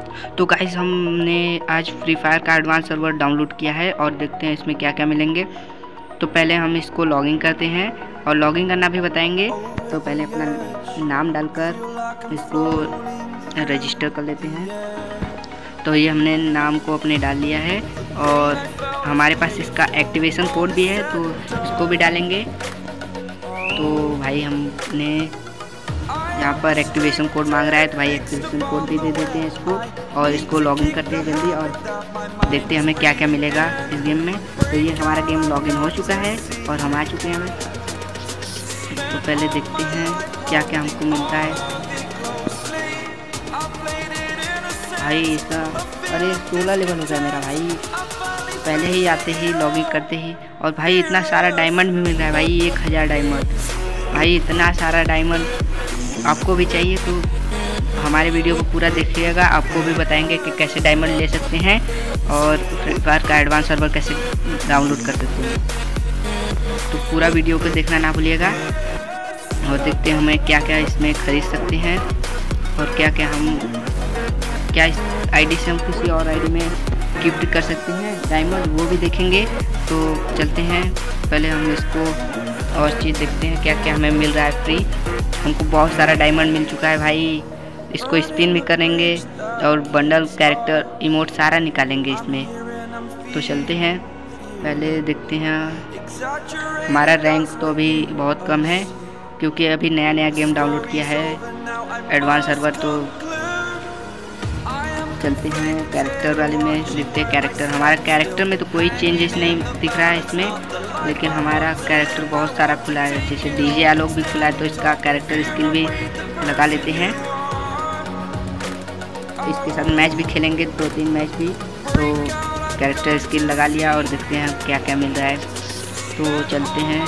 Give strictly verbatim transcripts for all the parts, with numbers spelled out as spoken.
तो गाइस हमने आज फ्री फायर का एडवांस सर्वर डाउनलोड किया है और देखते हैं इसमें क्या क्या मिलेंगे। तो पहले हम इसको लॉगिन करते हैं और लॉगिन करना भी बताएंगे। तो पहले अपना नाम डालकर इसको रजिस्टर कर लेते हैं। तो ये हमने नाम को अपने डाल लिया है और हमारे पास इसका एक्टिवेशन कोड भी है, तो इसको भी डालेंगे। तो भाई हमने यहाँ पर एक्टिवेशन कोड मांग रहा है, तो भाई एक्टिवेशन कोड भी दे देते हैं इसको और इसको लॉगिन करते हैं जल्दी और देखते हैं हमें क्या क्या मिलेगा इस गेम में। तो ये हमारा गेम लॉगिन हो चुका है और हम आ चुके हैं हमें। तो पहले देखते हैं क्या क्या हमको मिलता है। भाई इसका अरे सोलह लेवल हो गया मेरा भाई, पहले ही आते ही लॉगिन करते ही। और भाई इतना सारा डायमंड भी मिल रहा है भाई, एक हज़ार डायमंड। भाई इतना सारा डायमंड आपको भी चाहिए तो हमारे वीडियो को पूरा देखिएगा, आपको भी बताएंगे कि कैसे डायमंड ले सकते हैं और फ्री फायर का एडवांस सर्वर कैसे डाउनलोड कर सकते हैं। तो पूरा वीडियो को देखना ना भूलिएगा और देखते हैं हमें क्या क्या इसमें ख़रीद सकते हैं और क्या क्या हम क्या इस आईडी से हम किसी और आईडी में गिफ्ट कर सकते हैं डायमंड, वो भी देखेंगे। तो चलते हैं, पहले हम इसको और चीज़ देखते हैं क्या क्या हमें मिल रहा है फ्री। हमको बहुत सारा डायमंड मिल चुका है भाई, इसको स्पिन भी करेंगे और बंडल कैरेक्टर इमोट सारा निकालेंगे इसमें। तो चलते हैं, पहले देखते हैं। हमारा रैंक तो अभी बहुत कम है क्योंकि अभी नया नया गेम डाउनलोड किया है एडवांस सर्वर। तो चलते हैं कैरेक्टर वाले में, देखते हैं कैरेक्टर। हमारा कैरेक्टर में तो कोई चेंजेस नहीं दिख रहा है इसमें, लेकिन हमारा कैरेक्टर बहुत सारा खुला है, जैसे डीजे आलोक भी खुला है। तो इसका कैरेक्टर स्किल भी लगा लेते हैं, इसके साथ मैच भी खेलेंगे, दो तीन मैच भी। तो कैरेक्टर स्किल लगा लिया और देखते हैं क्या क्या मिल रहा है। तो चलते हैं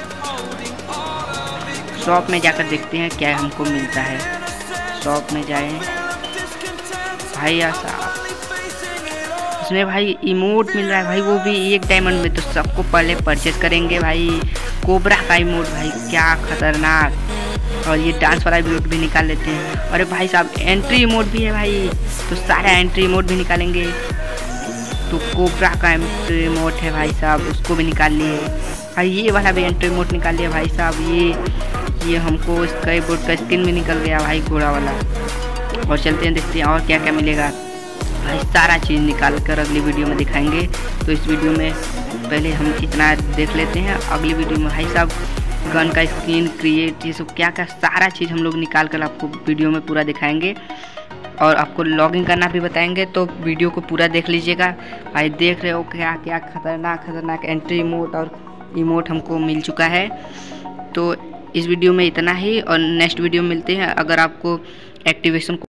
शॉप में जाकर देखते हैं क्या हमको मिलता है। शॉप में जाए भाई, ऐसा इसमें भाई इमोट मिल रहा है भाई, वो भी एक डायमंड में। तो सबको पहले परचेज करेंगे भाई कोबरा का इमोट, भाई क्या खतरनाक। और ये डांस वाला इमोट भी निकाल लेते हैं। अरे भाई साहब एंट्री इमोट भी है भाई, तो सारा एंट्री इमोट भी निकालेंगे। तो कोबरा का एंट्री इमोट है भाई साहब, उसको भी निकाल लिए भाई। ये वाला भी एंट्री इमोट निकाल लिया भाई साहब। ये ये हमको स्काई बोर्ड का स्किन भी निकल गया भाई, घोड़ा वाला। और चलते हैं, देखते हैं और क्या क्या मिलेगा भाई। सारा चीज़ निकाल कर अगली वीडियो में दिखाएंगे। तो इस वीडियो में पहले हम इतना देख लेते हैं, अगली वीडियो में भाई साहब गन का स्किन क्रिएट ये सब क्या क्या सारा चीज़ हम लोग निकाल कर आपको वीडियो में पूरा दिखाएंगे और आपको लॉगिन करना भी बताएंगे। तो वीडियो को पूरा देख लीजिएगा भाई। देख रहे हो क्या क्या खतरनाक खतरनाक एंट्री इमोट और इमोट हमको मिल चुका है। तो इस वीडियो में इतना ही और नेक्स्ट वीडियो में मिलते हैं। अगर आपको एक्टिवेशन